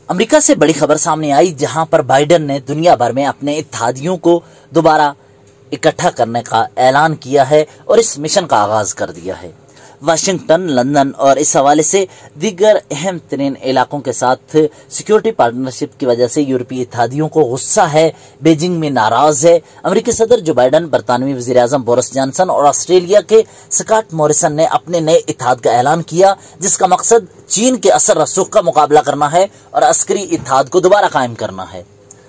America से बड़ी खबर सामने आई, जहां पर बाइडेन ने दुनिया भर में अपने इत्तेहादियों को दोबारा इकट्ठा करने का ऐलान किया है और इस मिशन का आगाज कर दिया है। वाशिंगटन, लंदन और इस हवाले से दीगर अहम तरीन इलाकों के साथ सिक्योरिटी पार्टनरशिप की वजह से यूरोपीय इत्तेहादियों को गुस्सा है, बीजिंग में नाराज है। अमेरिकी सदर जो बाइडेन, बरतानवी वज़ीर-ए-आज़म बोरिस जॉनसन और ऑस्ट्रेलिया के स्कॉट मॉरिसन ने अपने नए इत्तेहाद का ऐलान किया, जिसका मकसद चीन के असर रसूख का मुकाबला करना है और अस्करी इत्तेहाद को दोबारा कायम करना है।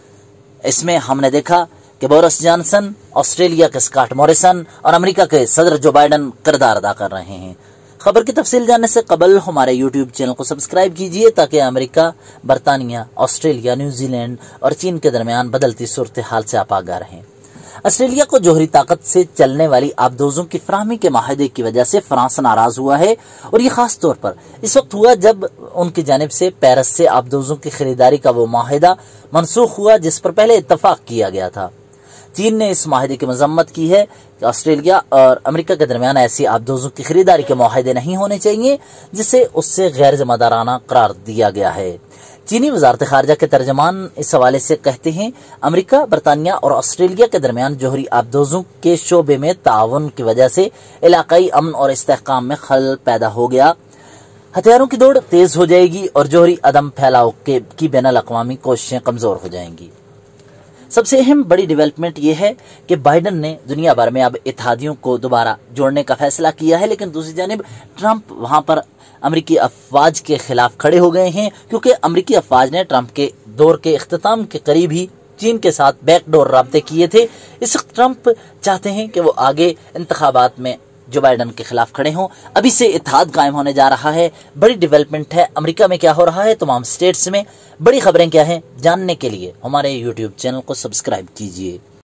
इसमें हमने देखा कि बोरिस जॉनसन, ऑस्ट्रेलिया के स्कॉट मॉरिसन और अमेरिका के सदर जो बाइडेन किरदार अदा कर रहे हैं। खबर की तफसील जानने से कबल हमारे यूट्यूब चैनल को सब्सक्राइब कीजिए ताकि अमेरिका, बरतानिया, ऑस्ट्रेलिया, न्यूजीलैंड और चीन के दरमियान बदलती सूरत हाल से आप आगाह रहें। ऑस्ट्रेलिया को जोहरी ताकत से चलने वाली आबदोजों की फराहमी के माहदे की वजह से फ्रांस नाराज हुआ है और ये खास तौर पर इस वक्त हुआ जब उनकी जानिब से पेरिस से आबदोजों की खरीदारी का वो माहिदा मनसूख हुआ जिस पर पहले इत्तफाक किया गया था। चीन ने इस माहिदे की मजम्मत की है कि ऑस्ट्रेलिया और अमेरिका के दरमियान ऐसी आबदोजों की खरीदारी के माहिदे नहीं होने चाहिए जिसे उससे गैर जिम्मेदाराना करार दिया गया है। चीनी वजारत खारजा के तर्जमान इस हवाले से कहते हैं, अमेरिका, बरतानिया और ऑस्ट्रेलिया के दरमियान जोहरी आबदोजों के शोबे में ताउन की वजह से इलाकाई अमन और इस्तेहकाम में खलल पैदा हो गया। हथियारों की दौड़ तेज हो जाएगी और जोहरी अदम फैलाव की बैनुल अक़वामी कोशिशें कमजोर हो जाएंगी। सबसे अहम बड़ी डेवलपमेंट यह है कि बाइडेन ने दुनिया भर में अब इत्तेहादियों को दोबारा जोड़ने का फैसला किया है, लेकिन दूसरी जानिब ट्रंप वहां पर अमेरिकी अफवाज के खिलाफ खड़े हो गए हैं, क्योंकि अमेरिकी अफवाज ने ट्रंप के दौर के इख्तिताम के करीब ही चीन के साथ बैकडोर राब्ते किए थे। इस वक्त ट्रंप चाहते हैं कि वो आगे इंतखाबात में जो बाइडेन के खिलाफ खड़े हों। अभी से इत्तेहाद कायम होने जा रहा है। बड़ी डेवलपमेंट है। अमेरिका में क्या हो रहा है, तमाम स्टेट्स में बड़ी खबरें क्या हैं, जानने के लिए हमारे यूट्यूब चैनल को सब्सक्राइब कीजिए।